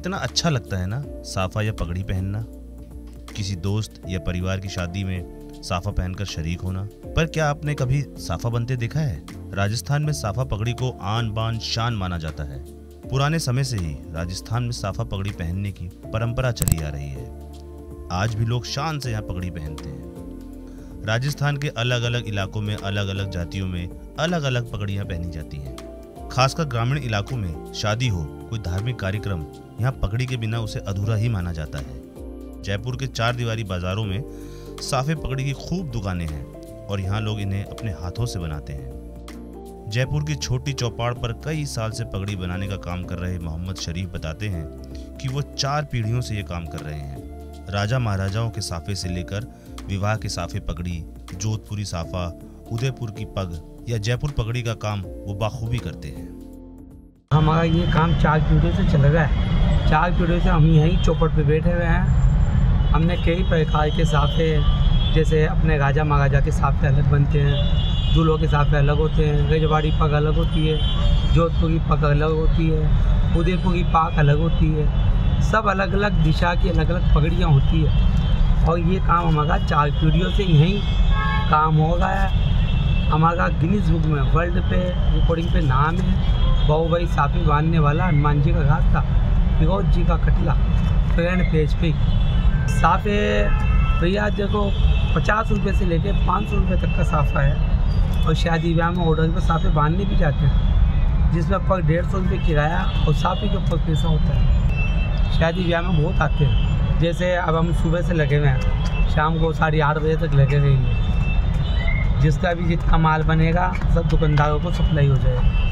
कितना अच्छा लगता है ना साफा या पगड़ी पहनना, किसी दोस्त या परिवार की शादी में साफा पहनकर शरीक होना। पर क्या आपने कभी साफा बनते देखा है? राजस्थान में साफा पगड़ी को आन बान शान माना जाता है। पुराने समय से ही राजस्थान में साफा पगड़ी पहनने की परंपरा चली आ रही है। आज भी लोग शान से यहाँ पगड़ी पहनते हैं। राजस्थान के अलग अलग इलाकों में अलग अलग जातियों में अलग अलग पगड़ियाँ पहनी जाती हैं। खासकर ग्रामीण इलाकों में शादी हो, कोई धार्मिक कार्यक्रम, यहाँ पगड़ी के बिना उसे अधूरा ही माना जाता है। जयपुर के 4 दीवारी बाजारों में साफे पगड़ी की खूब दुकानें हैं और यहाँ लोग इन्हें अपने हाथों से बनाते हैं। जयपुर की छोटी चौपाड़ पर कई साल से पगड़ी बनाने का काम कर रहे मोहम्मद शरीफ बताते हैं कि वो 4 पीढ़ियों से ये काम कर रहे हैं। राजा महाराजाओं के साफे से लेकर विवाह के साफे पगड़ी, जोधपुरी साफा, उदयपुर की पग या जयपुर पगड़ी का काम वो बाखूबी करते हैं। हमारा ये काम 4 पीढ़ियों से चल रहा है। 4 पीढ़ियों से हम यहीं चौपट पे बैठे हुए हैं। हमने कई प्रकार के साफे, जैसे अपने राजा महाराजा के साफे अलग बनते हैं, दूल्हों के साफे अलग होते हैं, रजवाड़ी पग अलग होती है, जोधपुरी पग अलग होती है, उदयपुरी पाक अलग होती है। सब अलग अलग दिशा की अलग अलग पगड़ियाँ होती है और ये काम हमारा 4 पीढ़ियों से यहीं काम हो रहा है। हमारा गिनीज बुक में वर्ल्ड पे रिकॉर्डिंग पे नाम है। बाहुबली साफे बांधने वाला हनुमान जी का रास्ता, फिरोज जी का कटला, फ्रंट पेज पे साफे भैया देखो 50 रुपये से लेके 500 रुपये तक का साफा है। और शादी ब्याह में ऑर्डर पर साफे बांधने भी जाते हैं, जिसमें पर 150 रुपये किराया और साफे के ऊपर पैसा होता है। शादी ब्याह में बहुत आते हैं। जैसे अब हम सुबह से लगे हुए हैं, शाम को 8:30 बजे तक लगे रहेंगे। जिसका भी जितना माल बनेगा सब दुकानदारों को सप्लाई हो जाएगा।